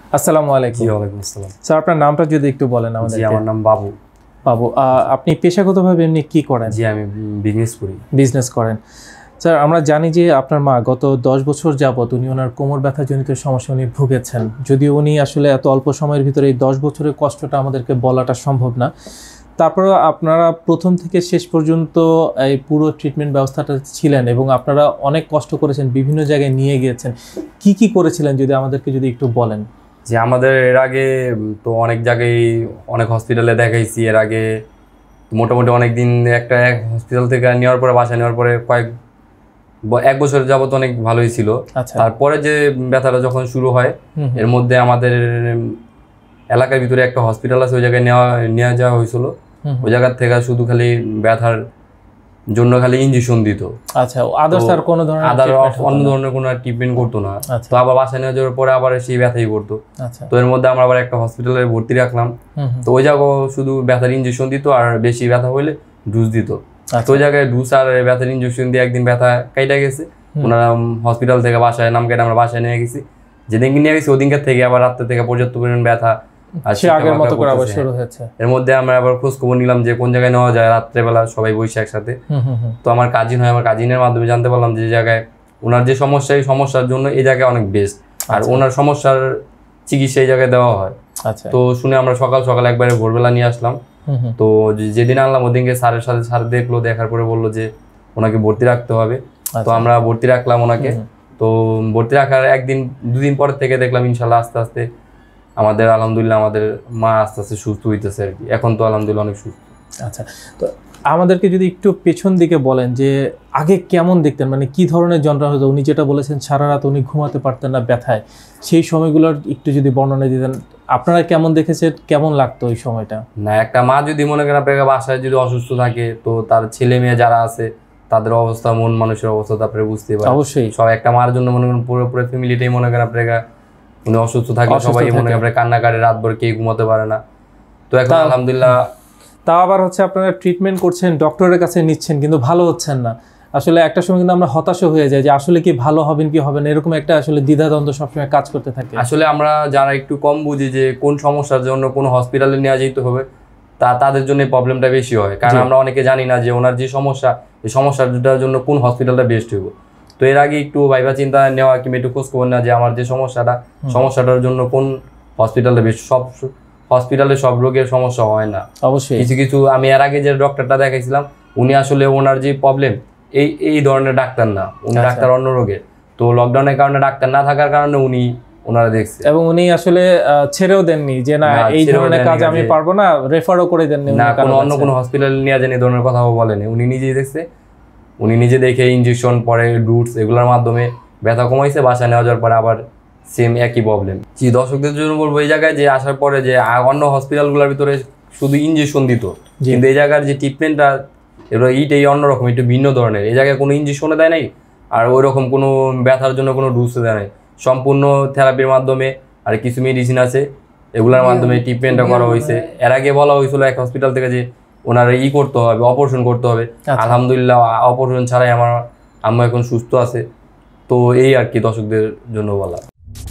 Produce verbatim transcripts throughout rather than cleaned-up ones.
আসসালামু আলাইকুম। জি ওয়ালাইকুম আসসালাম। স্যার আপনার নামটা যদি একটু বলেন আমাদের। জি আমার নাম বাবু। বাবু, আপনি পেশাগতভাবে এমনি কি করেন? জি আমি বিজনেস করি। বিজনেস করেন। স্যার আমরা জানি যে আপনার মা গত দশ বছর যাবত উনি ওনার কোমর ব্যথাজনিত সমস্যা উনি ভুগেছেন। যদিও উনি আসলে এত অল্প সময়ের ভিতরে এই দশ বছরের কষ্টটা আমাদেরকে বলাটা সম্ভব না। তারপরেও আপনারা প্রথম থেকে শেষ পর্যন্ত এই পুরো ট্রিটমেন্ট ব্যবস্থাটা ছিলেন এবং আপনারা অনেক কষ্ট করেছেন, বিভিন্ন জায়গায় নিয়ে গিয়েছেন। কি কি করেছিলেন যদি আমাদেরকে যদি একটু বলেন। যে আমাদের এর আগে তো অনেক জায়গায় অনেক হসপিটালে দেখাইছি। এর আগে মোটামুটি অনেক দিন একটা এক হসপিটাল থেকে নেওয়ার পরে বাসায় নেওয়ার পরে কয়েক এক বছর যাবত অনেক ভালোই ছিল। তারপরে যে ব্যথাটা যখন শুরু হয় এর মধ্যে আমাদের এলাকার ভিতরে একটা হসপিটাল আছে, ওই জায়গায় নেওয়া নিয়ে যাওয়া হয়েছিল। ওই জায়গার থেকে শুধু খালি ব্যথার জন্য খালি ইনজেকশন দিত। আচ্ছা, আদার্স আর কোনো ধরনের আদার অন্য ধরনের কোনো ট্রিটমেন্ট করতো না। তো আবার বাসায় নিয়ে যাওয়ার পরে আবার সেই ব্যথাই করতো। তো এর মধ্যে আমরা আবার একটা হসপিটালে ভর্তি রাখলাম। তো ওই জায়গায় শুধু ব্যথার ইনজেকশন দিত আর বেশি ব্যথা হইলে ডুজ দিত। তো ওই জায়গায় ডুজ আর ব্যথার ইনজেকশন দিয়ে একদিন ব্যথা কাইটা গেছে। ওনারা হসপিটাল থেকে বাসায় নাম কেটে আমরা বাসায় নিয়ে গেছি। যেদিনকে নিয়ে গেছি ওদিনকার থেকে আবার রাত্রে থেকে পর্যাপ্ত পরিমাণ ব্যথা এর মধ্যে আমরা আবার খোঁজ খবর নিলাম যে কোন জায়গায় নেওয়া যায় রাত্রেবেলা সবাই বসে একসাথে। তো আমার কাজিন হয়, আমার কাজিনের মাধ্যমে জানতে পারলাম যে জায়গায় ওনার যে সমস্যা এই সমস্যার জন্য এই জায়গায় অনেক বেস্ট, আর ওনার সমস্যার চিকিৎসা এই জায়গায় দেওয়া হয়। তো শুনে আমরা সকাল সকাল একবারে ভোরবেলা নিয়ে আসলাম। তো যেদিন আনলাম ওদিনকে স্যারের সাথে স্যার দেখলো, দেখার পরে বললো যে ওনাকে ভর্তি রাখতে হবে। তো আমরা ভর্তি রাখলাম ওনাকে। তো ভর্তি রাখার একদিন দুদিন পর থেকে দেখলাম ইনশাল্লাহ আস্তে আস্তে আমাদের আলহামদুলিল্লাহ আমাদের মা আস্তে আস্তে সুস্থ হইতেছে আর কি। এখন তো আলহামদুলিল্লাহ অনেক সুস্থ। আচ্ছা, তো আমাদেরকে যদি একটু পেছন দিকে বলেন যে আগে কেমন দেখতেন, মানে কি ধরনের যন্ত্রণা হতো? উনি যেটা বলেছেন সারা রাত উনি ঘুমাতে পারতেন না ব্যথায়, সেই সময়গুলোর একটু যদি বর্ণনা দিতেন। আপনারা কেমন দেখেছেন, কেমন লাগতো ওই সময়টা? না, একটা মা যদি মনে করেন আপনার বাসায় যদি অসুস্থ থাকে তো তার ছেলে মেয়ে যারা আছে তাদের অবস্থা, মন মানুষের অবস্থা তো আপনি বুঝতেই পারেন। অবশ্যই সব একটা মার জন্য মনে করেন পুরো পুরো ফ্যামিলিটাই মনে করেন আপনার উনি অসুস্থ থাকে, সবাই মনে করেন আপনার কান্না কাটে, রাত ভর কেউ ঘুমাতে পারে না। তো এখন আলহামদুলিল্লাহ তাও আবার হচ্ছে আপনারা ট্রিটমেন্ট করছেন, ডক্টরের কাছে নিচ্ছেন, কিন্তু ভালো হচ্ছেন না। আসলে একটা সময় কিন্তু আমরা হতাশ হয়ে যাই যে আসলে কি ভালো হবেন কি হবেন, এরকম একটা আসলে দ্বিধাদ্বন্দ্ব সবসময় কাজ করতে থাকে। আসলে আমরা যারা একটু কম বুঝি যে কোন সমস্যার জন্য কোন হসপিটালে নেওয়া যেতে হবে, তা তাদের জন্য প্রবলেমটা বেশি হয়। কারণ আমরা অনেকে জানি না যে ওনার যে সমস্যা এই সমস্যাটার জন্য কোন হসপিটালটা বেস্ট হইব। তো এর আগে একটু ভাইবা চিন্তা নেওয়া কিংবা একটু খোঁজ খবর না যে আমার যে সমস্যাটা সমস্যাটার জন্য কোন হসপিটালটা বেস্ট। সব হসপিটালে সব রোগের সমস্যা হয় না, অবশ্যই কিছু কিছু। আমি এর আগে যে ডক্টরটা দেখাইছিলাম উনি আসলে ওনার যে প্রবলেম এই এই ধরনের ডাক্তার না, উনি ডাক্তার অন্য রোগের। তো লকডাউনের কারণে ডাক্তার না থাকার কারণে উনি ওনারা দেখছে এবং উনি আসলে ছেড়েও দেননি যে না এই ধরনের কাজ আমি পারবো না, রেফারও করে দেননি না, কোনো অন্য কোনো হসপিটালে নিয়ে যান এই ধরনের কথাও বলেনি। উনি নিজেই দেখছে, উনি নিজে দেখে ইনজেকশন পরে ডুটস এগুলোর মাধ্যমে ব্যথা কমাইছে। বাসায় নেওয়া যাওয়ার পরে আবার সেম একই প্রবলেম। জি, দর্শকদের জন্য বলবো এই জায়গায় যে আসার পরে যে অন্য হসপিটালগুলোর ভিতরে শুধু ইনজেকশন দিত, কিন্তু এই জায়গার যে ট্রিটমেন্টটা এবার এইটাই অন্যরকম, একটু ভিন্ন ধরনের। এই জায়গায় কোনো ইনজেকশনে দেয় নাই আর ওই রকম কোনো ব্যথার জন্য কোনো ডুসে দেয় নাই। সম্পূর্ণ থেরাপির মাধ্যমে আর কিছু মেডিসিন আছে এগুলোর মাধ্যমে ট্রিটমেন্টটা করা হয়েছে। এর আগে বলা হয়েছিল এক হসপিটাল থেকে যে ওনারা ই করতে হবে, অপারেশন করতে হবে। আলহামদুলিল্লাহ অপারেশন ছাড়াই আমার আম্মা এখন সুস্থ আছে। তো এই আর কি দর্শকদের জন্য বলা।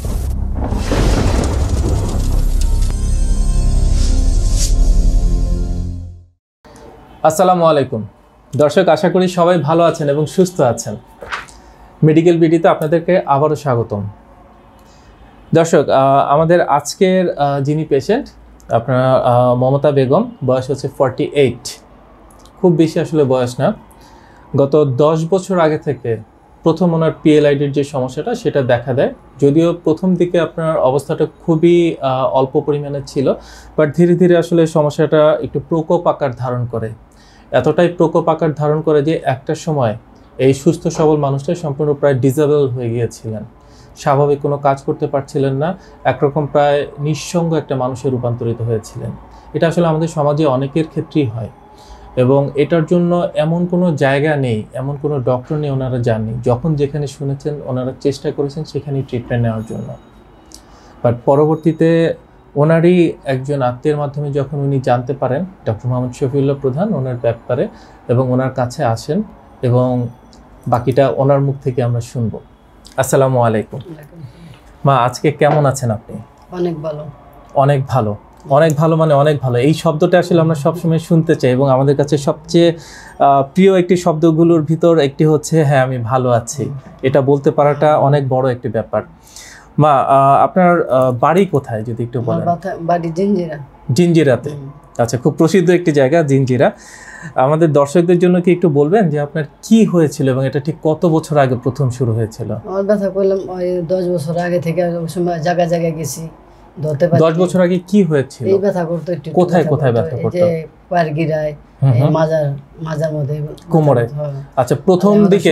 আসসালামু আলাইকুম দর্শক, আশা করি সবাই ভালো আছেন এবং সুস্থ আছেন। মেডিকেল বিডিতে আপনাদেরকে আবারও স্বাগতম। দর্শক, আমাদের আজকের যিনি পেশেন্ট আপনার মমতা বেগম, বয়স হচ্ছে ফর্টি এইট, খুব বেশি আসলে বয়স না। গত দশ বছর আগে থেকে প্রথম ওনার পিএলআইডির যে সমস্যাটা সেটা দেখা দেয়। যদিও প্রথম দিকে আপনার অবস্থাটা খুবই অল্প পরিমাণে ছিল, বাট ধীরে ধীরে আসলে সমস্যাটা একটু প্রকোপ আকার ধারণ করে। এতটাই প্রকোপ আকার ধারণ করে যে একটা সময় এই সুস্থ সবল মানুষটা সম্পূর্ণ প্রায় ডিসেবল হয়ে গিয়েছিলেন, স্বাভাবিক কোনো কাজ করতে পারছিলেন না, একরকম প্রায় নিঃসঙ্গ একটা মানুষে রূপান্তরিত হয়েছিলেন। এটা আসলে আমাদের সমাজে অনেকের ক্ষেত্রেই হয় এবং এটার জন্য এমন কোনো জায়গা নেই, এমন কোনো ডক্টর নেই ওনারা জাননি। যখন যেখানে শুনেছেন ওনারা চেষ্টা করেছেন সেখানেই ট্রিটমেন্ট নেওয়ার জন্য। বাট পরবর্তীতে ওনারই একজন আত্মীয়ের মাধ্যমে যখন উনি জানতে পারেন ডক্টর মোহাম্মদ শফিউল্লাহ প্রধান ওনার ব্যাপারে এবং ওনার কাছে আসেন এবং বাকিটা ওনার মুখ থেকে আমরা শুনবো। আসসালামু আলাইকুম মা, আজকে কেমন আছেন আপনি? অনেক ভালো। অনেক ভালো, অনেক ভালো মানে অনেক ভালো, এই শব্দটা আসলে আমরা সবসময় শুনতে চাই এবং আমাদের কাছে সবচেয়ে প্রিয় একটি শব্দগুলোর ভিতর একটি হচ্ছে হ্যাঁ আমি ভালো আছি, এটা বলতে পারাটা অনেক বড় একটি ব্যাপার। মা, আপনার বাড়ি কোথায় যদি একটু বলেন? বাড়ি জিঞ্জিরা। জিঞ্জিরাতে, আচ্ছা, খুব প্রসিদ্ধ একটি জায়গা জিঞ্জিরা। আমাদের দর্শকদের জন্য কি একটু বলবেন যে আপনার কি হয়েছিল এবং এটা ঠিক কত বছর আগে প্রথম শুরু হয়েছিল? আমার ব্যথা করলাম ওই দশ বছর আগে থেকে, ওই সময় জায়গা জায়গায় গেছি ধরতে পারি। দশ বছর আগে কি হয়েছিল? এই ব্যথা করতো একটু। কোথায় কোথায় ব্যথা করতো? এই যে পায়ের গিরায়, মাজার মাজার মধ্যে, কোমরে। আচ্ছা, প্রথম দিকে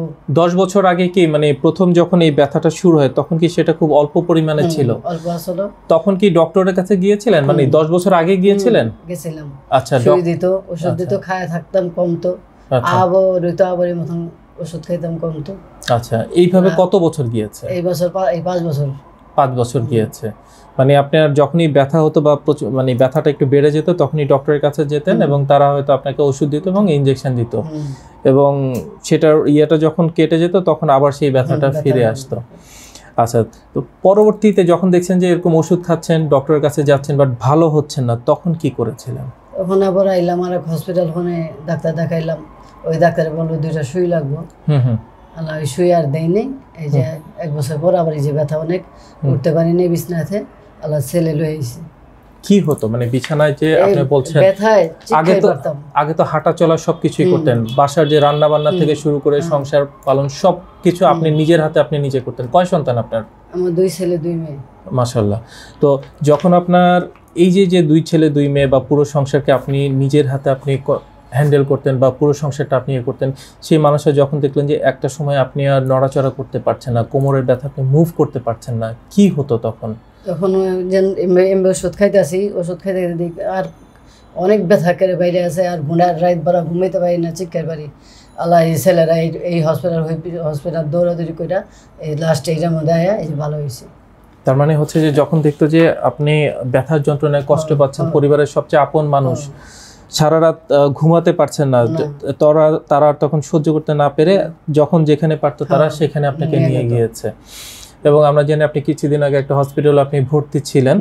দশ বছর আগে কি মানে প্রথম যখন এই ব্যথাটা শুরু হয় তখন কি সেটা খুব অল্প পরিমাণে ছিল? অল্প আসলে। তখন কি ডক্টরের কাছে গিয়েছিলেন? মানে দশ বছর আগে গিয়েছিলেন? গেছিলাম। আচ্ছা, ওষুধ দিত, ওষুধ দিত, খায় থাকতাম, কমতো। আবার রইতো, আবার এই মতন ওষুধ খাইতাম, কমতো। আচ্ছা, এইভাবে কত বছর গিয়েছে? এই বছর এই পাঁচ বছর। পাঁচ বছর গিয়েছে। মানে আপনার যখনই ব্যথা হতো বা মানে ব্যথাটা একটু বেড়ে যেত তখনই ডক্টরের কাছে যেতেন এবং তারা হয়তো আপনাকে ওষুধ দিত এবং ইনজেকশন দিত, এবং সেটার ইয়েটা যখন কেটে যেত তখন আবার সেই ব্যথাটা ফিরে আসতো। আচ্ছা, তো পরবর্তীতে যখন দেখছেন যে এরকম ওষুধ খাচ্ছেন, ডক্টরের কাছে যাচ্ছেন বাট ভালো হচ্ছেন না, তখন কি করেছিলেন? তখন আবার আইলাম আর এক হসপিটাল, ফোনে ডাক্তার দেখাইলাম। ওই ডাক্তারে বললো দুইটা সুই লাগবো। হুম হুম আল্লাহ, ওই সুই আর দেয়নি। এই যে এক বছর পর আবার এই যে ব্যথা, অনেক উঠতে পারিনি বিছানাতে, আল্লাহ ছেলে লয়ে আইছে। কি হতো মানে বিছানায় যে আপনি বলছেন ব্যথায়? আগে তো আগে তো হাঁটা চলা সবকিছুই করতেন, বাসার যে রান্না বান্না থেকে শুরু করে সংসার পালন সবকিছু আপনি নিজের হাতে আপনি নিজে করতেন। কয় সন্তান আপনার? আমার দুই ছেলে দুই মেয়ে। মাশাআল্লাহ। তো যখন আপনার এই যে যে দুই ছেলে দুই মেয়ে বা পুরো সংসারকে আপনি নিজের হাতে আপনি হ্যান্ডেল করতেন বা পুরো সংসারটা আপনি ইয়ে করতেন, সেই মানুষরা যখন দেখলেন যে একটা সময় আপনি আর নড়াচড়া করতে পারছেন না, কোমরের ব্যথা, আপনি মুভ করতে পারছেন না, কি হতো তখন? তখন এমনি ওষুধ খাইতেছি, ওষুধ খাইতে দেখি আর অনেক ব্যথা করে বাইরে আছে, আর ঘুমার রাত বেলা ঘুমাইতে পারি না, চিৎকার পারি। আল্লাহ, এই ছেলেরা এই হসপিটাল হসপিটাল দৌড়াদৌড়ি করে এই লাস্ট এইটার মধ্যে আয়া এই যে ভালো হয়েছে। তার মানে হচ্ছে যে যখন দেখতো যে আপনি ব্যথার যন্ত্রণায় কষ্ট পাচ্ছেন, পরিবারের সবচেয়ে আপন মানুষ, সারা রাত ঘুমাতে পারছেন না, তারা তারা তখন সহ্য করতে না পেরে যখন যেখানে পারতো তারা সেখানে আপনাকে নিয়ে গিয়েছে। এবং আমরা জানি আপনি কিছুদিন আগে একটা হসপিটালে আপনি ভর্তি ছিলেন,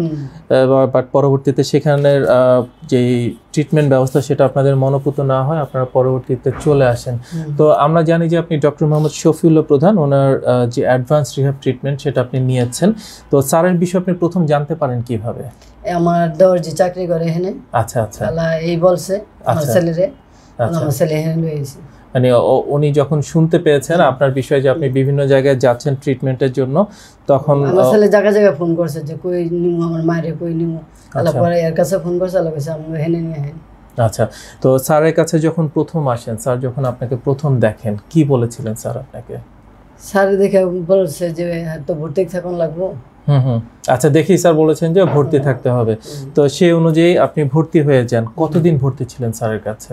বাট পরবর্তীতে সেখানের যে ট্রিটমেন্ট ব্যবস্থা সেটা আপনাদের মনোপুত না হয়, আপনারা পরবর্তীতে চলে আসেন। তো আমরা জানি যে আপনি ডক্টর মোহাম্মদ শফিউল্লাহ প্রধান, ওনার যে অ্যাডভান্স রিহ্যাব ট্রিটমেন্ট সেটা আপনি নিয়েছেন। তো স্যারের বিষয়ে আপনি প্রথম জানতে পারেন কিভাবে? আমার দেওয়ার যে চাকরি করে এখানে। আচ্ছা আচ্ছা, এই বলছে আমার ছেলেরে, আমার ছেলে এখানে লয়েছে। মানে উনি যখন শুনতে পেয়েছেন আপনার বিষয়ে যে আপনি বিভিন্ন জায়গায় যাচ্ছেন ট্রিটমেন্টের জন্য, তখন আমার ছেলে জায়গা জায়গায় ফোন করছে যে কই নিমু আমার মায়ের, কই নিমু। আল্লাহ পরে এর কাছে ফোন করছে, আল্লাহ কাছে আমি এখানে নিয়ে আসেন। আচ্ছা, তো স্যারের কাছে যখন প্রথম আসেন, স্যার যখন আপনাকে প্রথম দেখেন কি বলেছিলেন স্যার আপনাকে? স্যার দেখে বলছে যে তো ভর্তি থাকুন লাগবো। হুম হুম আচ্ছা, দেখি স্যার বলেছেন যে ভর্তি থাকতে হবে, তো সেই অনুযায়ী আপনি ভর্তি হয়ে যান। কতদিন ভর্তি ছিলেন স্যারের কাছে?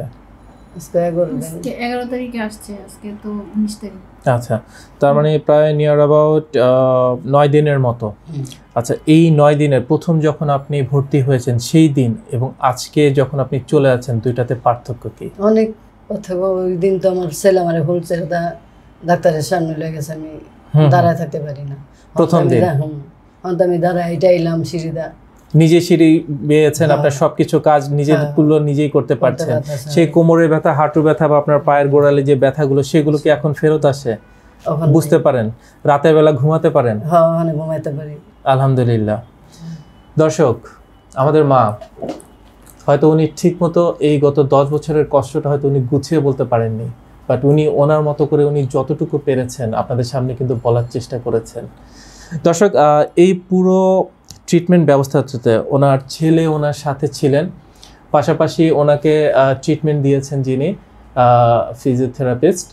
এগারো তারিখে আসছে, আজকে তো উনিশ তারিখ। আচ্ছা, তার মানে প্রায় নিয়ার অ্যাবাউট নয় দিনের মতো। আচ্ছা, এই নয় দিনের প্রথম যখন আপনি ভর্তি হয়েছেন সেই দিন এবং আজকে যখন আপনি চলে আছেন, দুইটাতে পার্থক্য কি? অনেক পার্থক্য। ওই দিন তো আমার ছেলে আমার বলছে ডাক্তারের সামনে লেগে গেছে, আমি দাঁড়ায় থাকতে পারি না। প্রথম দিন আমি দাঁড়ায় এটা এলাম সিঁড়িদা, নিজে সিঁড়ি বেয়েছেন, আপনার সবকিছু কাজ নিজের গুলো নিজেই করতে পারছেন। সেই কোমরের ব্যথা, হাঁটুর ব্যথা বা আপনার পায়ের গোড়ালে যে ব্যথাগুলো সেগুলো কি এখন ফেরত আসে? বুঝতে পারেন? রাতের বেলা ঘুমাতে পারেন? হ্যাঁ, মানে ঘুমাইতে পারি আলহামদুলিল্লাহ। দর্শক, আমাদের মা হয়তো উনি ঠিক মতো এই গত দশ বছরের কষ্টটা হয়তো উনি গুছিয়ে বলতে পারেননি, বাট উনি ওনার মতো করে উনি যতটুকু পেরেছেন আপনাদের সামনে কিন্তু বলার চেষ্টা করেছেন। দর্শক, এই পুরো ট্রিটমেন্ট ব্যবস্থাতে ওনার ছেলে ওনার সাথে ছিলেন, পাশাপাশি ওনাকে ট্রিটমেন্ট দিয়েছেন যিনি ফিজিওথেরাপিস্ট,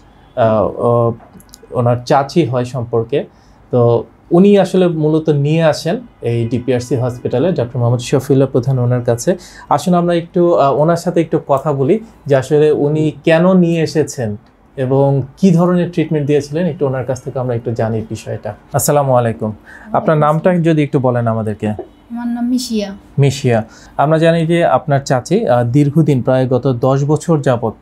ওনার চাচি হয় সম্পর্কে। তো উনি আসলে মূলত নিয়ে আসেন এই ডিপিআরসি হসপিটালে ডক্টর মোহাম্মদ শফিউল্লাহ প্রধান ওনার কাছে। আসুন আমরা একটু ওনার সাথে একটু কথা বলি যে আসলে উনি কেন নিয়ে এসেছেন এবং কি ধরনের ট্রিটমেন্ট দিয়েছিলেন, একটু ওনার কাছ থেকে আমরা একটু জানি বিষয়টা। আসসালামু আলাইকুম, আপনার নামটা যদি একটু বলেন আমাদেরকে। আমার নাম মিশিয়া। মিশিয়া, আমরা জানি যে আপনার চাচি দীর্ঘদিন প্রায় গত দশ বছর যাবত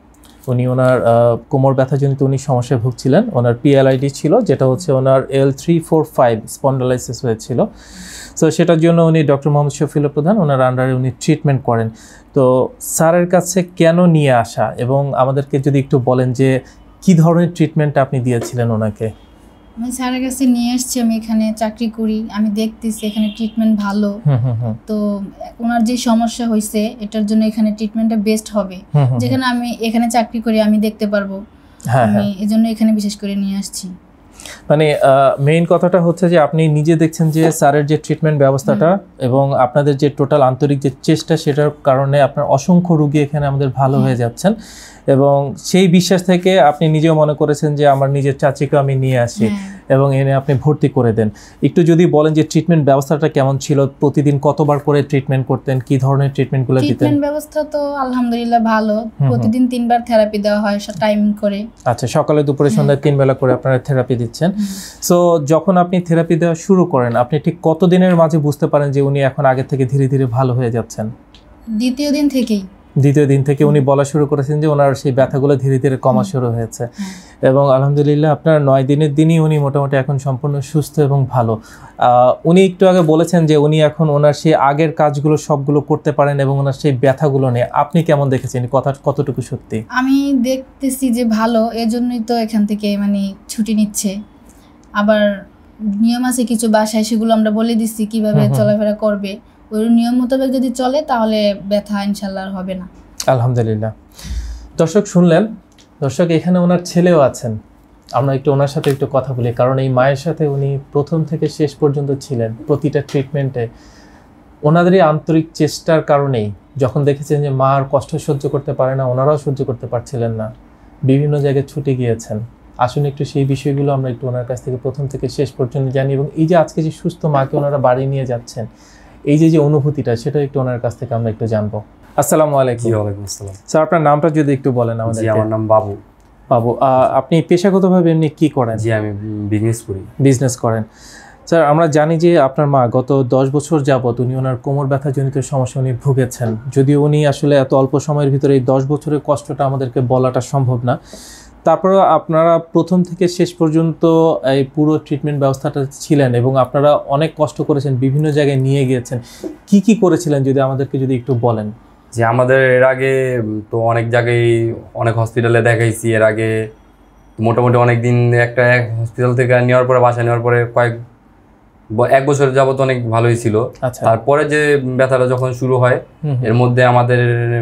উনি ওনার আহ, কোমর ব্যথাজনিত উনি সমস্যায় ভুগছিলেন। ওনার পিএলআইডি ছিল, যেটা হচ্ছে ওনার L three four five spondylosis হয়েছিল। সো সেটার জন্য উনি ডক্টর মোহাম্মদ শফিউল প্রধান ওনার আন্ডারে উনি ট্রিটমেন্ট করেন। তো স্যারের কাছে কেন নিয়ে আসা, এবং আমাদেরকে যদি একটু বলেন যে কি ধরনের ট্রিটমেন্ট আপনি দিয়েছিলেন ওনাকে? আমি স্যারের কাছে নিয়ে এসেছি, আমি এখানে চাকরি করি, আমি দেখতেছি এখানে ট্রিটমেন্ট ভালো। হুম হুম হুম তো ওনার যে সমস্যা হয়েছে এটার জন্য এখানে ট্রিটমেন্টটা বেস্ট হবে। হুম হুম। যেখানে আমি এখানে চাকরি করি আমি দেখতে পারবো, হ্যাঁ আমি হ্যাঁ, এই জন্য এখানে বিশেষ করে নিয়ে আসছি। মানে মেইন কথাটা হচ্ছে যে আপনি নিজে দেখছেন যে স্যারের যে ট্রিটমেন্ট ব্যবস্থাটা এবং আপনাদের যে টোটাল আন্তরিক যে চেষ্টা, সেটার কারণে আপনার অসংখ্য রোগী এখানে আমাদের ভালো হয়ে যাচ্ছেন, এবং সেই বিশ্বাস থেকে আপনি নিজেও মনে করেছেন যে আমার নিজের চাচিকে আমি নিয়ে আসি এবং এনে আপনি ভর্তি করে দেন। একটু যদি বলেন যে ট্রিটমেন্ট ব্যবস্থাটা কেমন ছিল, প্রতিদিন কতবার করে ট্রিটমেন্ট করতেন, কি ধরনের ট্রিটমেন্টগুলো দিতেন? ট্রিটমেন্ট ব্যবস্থা তো আলহামদুলিল্লাহ ভালো, প্রতিদিন তিনবার থেরাপি দেওয়া হয় টাইম করে। আচ্ছা, সকালে দুপুরে সন্ধ্যায় তিন বেলা করে আপনারা থেরাপি দিচ্ছেন। সো যখন আপনি থেরাপি দেওয়া শুরু করেন, আপনি ঠিক কতদিনের মাঝে বুঝতে পারেন যে উনি এখন আগে থেকে ধীরে ধীরে ভালো হয়ে যাচ্ছেন? দ্বিতীয় দিন থেকেই। দ্বিতীয় দিন থেকে উনি বলা শুরু করেছেন যে ওনার সেই ব্যথাগুলো ধীরে ধীরে কমা শুরু হয়েছে, এবং আলহামদুলিল্লাহ আপনার নয় দিনের দিনই উনি মোটামুটি এখন সম্পূর্ণ সুস্থ এবং ভালো। উনি একটু আগে বলেছেন যে উনি এখন ওনার সেই আগের কাজগুলো সবগুলো করতে পারেন এবং ওনার সেই ব্যথাগুলো নেই। আপনি কেমন দেখেছেন, কথা কতটুকু সত্যি? আমি দেখতেছি যে ভালো, এজন্যই তো এখান থেকে মানে ছুটি নিচ্ছে। আবার নিয়ম আছে কিছু বাসায়, সেগুলো আমরা বলে দিচ্ছি কিভাবে চলাফেরা করবে, ওই নিয়ম মোতাবেক যদি চলে তাহলে ব্যথা ইনশাল্লাহ আর হবে না। আলহামদুলিল্লাহ। দর্শক শুনলেন, দর্শক এখানে ওনার ছেলেও আছেন, আমরা একটু ওনার সাথে একটু কথা বলি, কারণ এই মায়ের সাথে উনি প্রথম থেকে শেষ পর্যন্ত ছিলেন প্রতিটা ট্রিটমেন্টে। ওনাদেরই আন্তরিক চেষ্টার কারণেই যখন দেখেছেন যে মা আর কষ্ট সহ্য করতে পারে না, ওনারাও সহ্য করতে পারছিলেন না, বিভিন্ন জায়গায় ছুটে গিয়েছেন। আসুন একটু সেই বিষয়গুলো আমরা একটু ওনার কাছ থেকে প্রথম থেকে শেষ পর্যন্ত জানি, এবং এই যে আজকে যে সুস্থ মাকে ওনারা বাড়ি নিয়ে যাচ্ছেন, এই যে যে অনুভূতিটা, সেটা একটু ওনার কাছ থেকে আমরা একটু জানবো। আসসালামু আলাইকুম। জি ওয়ালাইকুম আসসালাম। স্যার আপনার নামটা যদি একটু বলেন আমাদের। জি আমার নাম বাবু। বাবু, আহ, আপনি পেশাগতভাবে এমনি কি করেন? জি আমি বিজনেস করি। বিজনেস করেন। স্যার আমরা জানি যে আপনার মা গত দশ বছর যাবত উনি ওনার কোমর ব্যথাজনিত সমস্যা উনি ভুগেছেন, যদিও উনি আসলে এত অল্প সময়ের ভিতরে এই দশ বছরের কষ্টটা আমাদেরকে বলাটা সম্ভব না। তারপরে আপনারা প্রথম থেকে শেষ পর্যন্ত এই পুরো ট্রিটমেন্ট ব্যবস্থাটা ছিলেন এবং আপনারা অনেক কষ্ট করেছেন, বিভিন্ন জায়গায় নিয়ে গিয়েছেন। কি কি করেছিলেন যদি আমাদেরকে যদি একটু বলেন। যে আমাদের এর আগে তো অনেক জায়গায় অনেক হসপিটালে দেখাইছি, এর আগে মোটামুটি অনেক দিন একটা এক হসপিটাল থেকে নেওয়ার পরে বাসায় নেওয়ার পরে কয়েক এক বছর যাবত অনেক ভালোই ছিল। তারপরে যে ব্যথাটা যখন শুরু হয়, এর মধ্যে আমাদের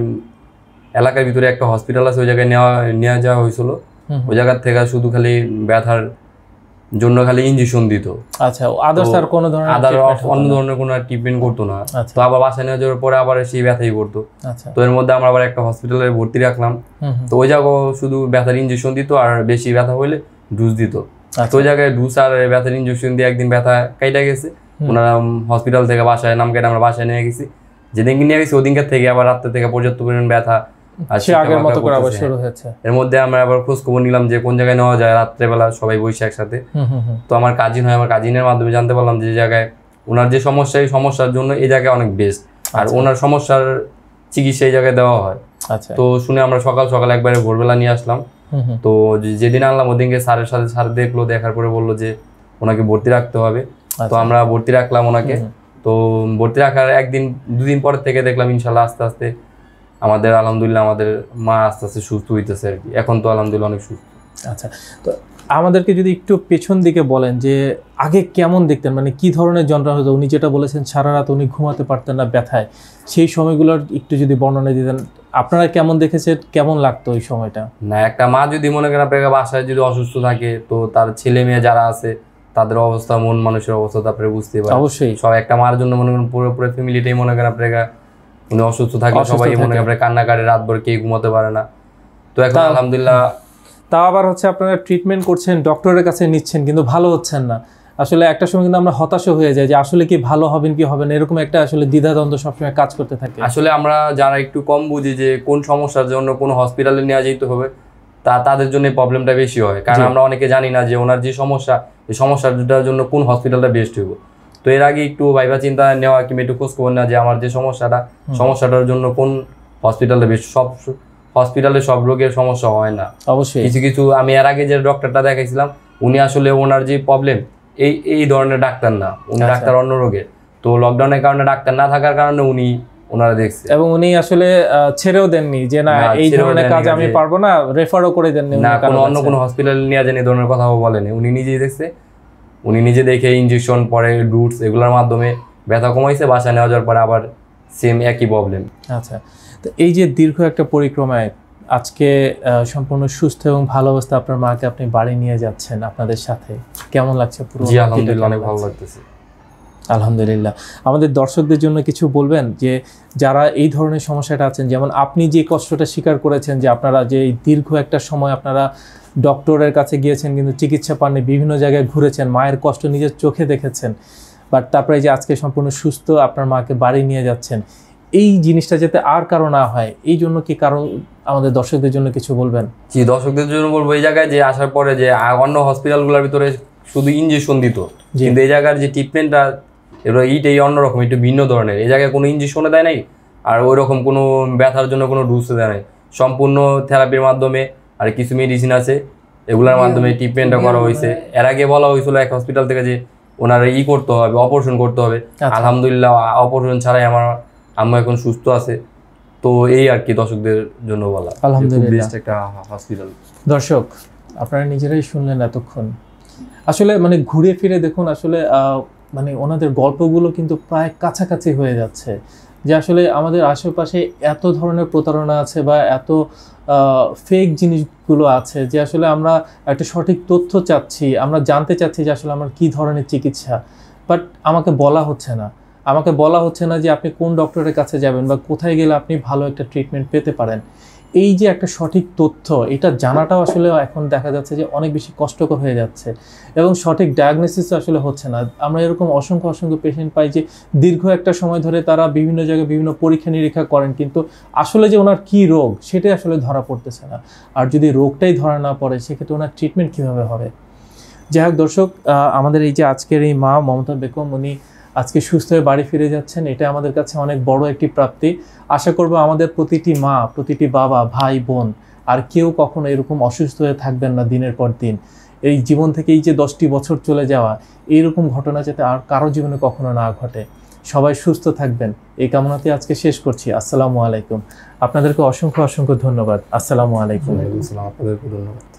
এলাকার ভিতরে একটা হসপিটাল আছে, ওই জায়গায় নেওয়া নিয়ে যাওয়া হয়েছিল। ওই জায়গার থেকে শুধু খালি ব্যথার জন্য খালি ইনজেকশন দিত। আচ্ছা, আদার্স আর কোনো ধরনের আদার অন্য ধরনের কোনো ট্রিটমেন্ট করতো না। তো আবার বাসায় নিয়ে যাওয়ার পরে আবার সেই ব্যথাই করতো। তো এর মধ্যে আমরা আবার একটা হসপিটালে ভর্তি রাখলাম। তো ওই জায়গায় শুধু ব্যথার ইনজেকশন দিত, আর বেশি ব্যথা হইলে ডুজ দিত। তো ওই জায়গায় ডুজ আর ব্যথার ইনজেকশন দিয়ে একদিন ব্যথা কাইটা গেছে। ওনারা হসপিটাল থেকে বাসায় নাম কেটে আমরা বাসায় নিয়ে গেছি। যেদিনকে নিয়ে গেছি ওদিনকার থেকে আবার রাত্রে থেকে পর্যাপ্ত পরিমাণ ব্যথা এর মধ্যে আমরা আবার খোঁজ খবর নিলাম যে কোন জায়গায় নেওয়া যায় রাত্রেবেলা সবাই বসে একসাথে। তো আমার কাজিন হয়, আমার কাজিনের মাধ্যমে জানতে পারলাম যে জায়গায় ওনার যে সমস্যা, এই সমস্যার জন্য এই জায়গায় অনেক বেস্ট, আর ওনার সমস্যার চিকিৎসা এই জায়গায় দেওয়া হয়। তো শুনে আমরা সকাল সকাল একবারে ভোরবেলা নিয়ে আসলাম। তো যেদিন আনলাম ওদিনকে স্যারের সাথে স্যার দেখলো, দেখার পরে বললো যে ওনাকে ভর্তি রাখতে হবে। তো আমরা ভর্তি রাখলাম ওনাকে। তো ভর্তি রাখার একদিন দুদিন পর থেকে দেখলাম ইনশাল্লাহ আস্তে আস্তে আমাদের আলহামদুলিল্লাহ আমাদের মা আস্তে আস্তে সুস্থ হইতেছে আর কি। এখন তো আলহামদুলিল্লাহ অনেক সুস্থ। আচ্ছা, তো আমাদেরকে যদি একটু পেছন দিকে বলেন যে আগে কেমন দেখতেন, মানে কি ধরনের যন্ত্রণা হতো? উনি যেটা বলেছেন সারা রাত উনি ঘুমাতে পারতেন না ব্যথায়, সেই সময়গুলোর একটু যদি বর্ণনা দিতেন। আপনারা কেমন দেখেছেন, কেমন লাগতো ওই সময়টা? না, একটা মা যদি মনে করেন আপনার বাসায় যদি অসুস্থ থাকে, তো তার ছেলে মেয়ে যারা আছে তাদের অবস্থা, মন মানুষের অবস্থা তো আপনারা বুঝতে পারেন। অবশ্যই সব একটা মার জন্য মনে করেন পুরো পুরো ফ্যামিলিটাই মনে করেন আপনার উনি অসুস্থ থাকলে সবাই মনে করেন কান্না কাটে, রাত ভর কেউ ঘুমাতে পারে না। তো এখন আলহামদুলিল্লাহ তাও আবার হচ্ছে আপনারা ট্রিটমেন্ট করছেন, ডক্টরের কাছে নিচ্ছেন, কিন্তু ভালো হচ্ছেন না। আসলে একটা সময় কিন্তু আমরা হতাশ হয়ে যাই যে আসলে কি ভালো হবেন কি হবে না, এরকম একটা আসলে দ্বিধাদ্বন্দ্ব সবসময় কাজ করতে থাকে। আসলে আমরা যারা একটু কম বুঝি যে কোন সমস্যার জন্য কোন হসপিটালে নেওয়া যেতে হবে, তা তাদের জন্য প্রবলেমটা বেশি হয়। কারণ আমরা অনেকে জানি না যে ওনার যে সমস্যা, এই সমস্যাটার জন্য কোন হসপিটালটা বেস্ট হইব। তো এর আগে একটু ভাইবা চিন্তা নেওয়া কিংবা একটু খোঁজ খবর নেওয়া যে আমার যে সমস্যাটা, সমস্যাটার জন্য কোন হসপিটালটা বেস্ট। সব হসপিটালে সব রোগের সমস্যা হয় না। অবশ্যই কিছু কিছু আমি এর আগে যে ডক্টরটা দেখাইছিলাম উনি আসলে ওনার যে প্রবলেম এই এই ধরনের ডাক্তার না, উনি আচ্ছা। ডাক্তার অন্য রোগের। তো লকডাউনের কারণে ডাক্তার না থাকার কারণে উনি ওনারা দেখছে এবং উনি আসলে আহ, ছেড়েও দেননি যে না না, এই ছেড়েও ধরনের দেননি কাজ আমি যে- পারবো না, রেফারও করে দেননি উনি না, কারো কোনো অন্য কাছে। কোনো হসপিটালে নিয়ে যান এই ধরনের কথাও বলেনি। উনি নিজেই দেখছে, উনি নিজে দেখে ইনজেকশন পরে ডুটস এগুলোর মাধ্যমে ব্যথা কমাইছে, বাসা নেওয়া যাওয়ার পরে আবার সেম একই প্রবলেম। আচ্ছা, তো এই যে দীর্ঘ একটা পরিক্রমায় আজকে আহ, সম্পূর্ণ সুস্থ এবং ভালো অবস্থা আপনার মাকে আপনি বাড়ি নিয়ে যাচ্ছেন আপনাদের সাথে, কেমন লাগছে পুরো? জি আলহামদুলিল্লাহ অনেক ভালো লাগতেছে। আলহামদুলিল্লাহ। আমাদের দর্শকদের জন্য কিছু বলবেন যে যারা এই ধরনের সমস্যাটা আছেন, যেমন আপনি যে কষ্টটা স্বীকার করেছেন যে আপনারা যে এই দীর্ঘ একটা সময় আপনারা ডক্টরের কাছে গিয়েছেন কিন্তু চিকিৎসা পাননি, বিভিন্ন জায়গায় ঘুরেছেন, মায়ের কষ্ট নিজের চোখে দেখেছেন, বাট তারপরে যে আজকে সম্পূর্ণ সুস্থ আপনার মাকে বাড়ি নিয়ে যাচ্ছেন, এই জিনিসটা যাতে আর কারো না হয় এই জন্য কি কারো আমাদের দর্শকদের জন্য কিছু বলবেন? জি, দর্শকদের জন্য বলবো এই জায়গায় যে আসার পরে যে আ- অন্য হসপিটালগুলোর ভিতরে শুধু ইনজেকশন দিত, জি। কিন্তু এই জায়গার যে ট্রিটমেন্টটা এবার এইটাই অন্যরকম, একটু ভিন্ন ধরনের। এই জায়গায় কোনো ইনজেকশনে দেয় নাই, আর ওই রকম কোনো ব্যথার জন্য কোনো ডোজে দেয় নাই, সম্পূর্ণ থেরাপির মাধ্যমে আর কিছু মেডিসিন আছে এগুলোর মাধ্যমে ট্রিটমেন্টটা করা হয়েছে। এর আগে বলা হয়েছিল এক হসপিটাল থেকে যে ওনারা ই করতে হবে, অপারেশন করতে হবে। আচ্ছা। আলহামদুলিল্লাহ অপারেশন ছাড়াই আমার আম্মা এখন সুস্থ আছে। তো এই আর কি দর্শকদের জন্য বলা, আলহামদুলিল্লাহ। বেস্ট একটা হসপিটাল। দর্শক আপনারা নিজেরাই শুনলেন এতক্ষণ, আসলে মানে ঘুরে ফিরে দেখুন আসলে আহ, মানে ওনাদের গল্পগুলো কিন্তু প্রায় কাছাকাছি হয়ে যাচ্ছে, যে আসলে আমাদের আশেপাশে এত ধরনের প্রতারণা আছে বা এত ফেক জিনিসগুলো আছে যে আসলে আমরা একটা সঠিক তথ্য চাচ্ছি, আমরা জানতে চাচ্ছি যে আসলে আমার কী ধরনের চিকিৎসা, বাট আমাকে বলা হচ্ছে না, আমাকে বলা হচ্ছে না যে আপনি কোন ডক্টরের কাছে যাবেন বা কোথায় গেলে আপনি ভালো একটা ট্রিটমেন্ট পেতে পারেন। এই যে একটা সঠিক তথ্য এটা জানাটাও আসলে এখন দেখা যাচ্ছে যে অনেক বেশি কষ্টকর হয়ে যাচ্ছে এবং সঠিক ডায়াগনোসিস আসলে হচ্ছে না। আমরা এরকম অসংখ্য অসংখ্য পেশেন্ট পাই যে দীর্ঘ একটা সময় ধরে তারা বিভিন্ন জায়গায় বিভিন্ন পরীক্ষা নিরীক্ষা করেন, কিন্তু আসলে যে ওনার কী রোগ সেটাই আসলে ধরা পড়তেছে না। আর যদি রোগটাই ধরা না পড়ে সেক্ষেত্রে ওনার ট্রিটমেন্ট কীভাবে হবে? যাই হোক দর্শক, আহ, আমাদের এই যে আজকের এই মা মমতা বেগম উনি আজকে সুস্থ হয়ে বাড়ি ফিরে যাচ্ছেন, এটা আমাদের কাছে অনেক বড় একটি প্রাপ্তি। আশা করব আমাদের প্রতিটি মা, প্রতিটি বাবা, ভাই বোন আর কেউ কখনো এরকম অসুস্থ হয়ে থাকবেন না দিনের পর দিন। এই জীবন থেকে এই যে দশটি বছর চলে যাওয়া, এইরকম ঘটনা যাতে আর কারো জীবনে কখনো না ঘটে। সবাই সুস্থ থাকবেন এই কামনাতে আজকে শেষ করছি। আসসালামু আলাইকুম। আপনাদেরকে অসংখ্য অসংখ্য ধন্যবাদ। আসসালামু আলাইকুম। ওয়ালাইকুম আসসালাম, আপনাদেরকে ধন্যবাদ।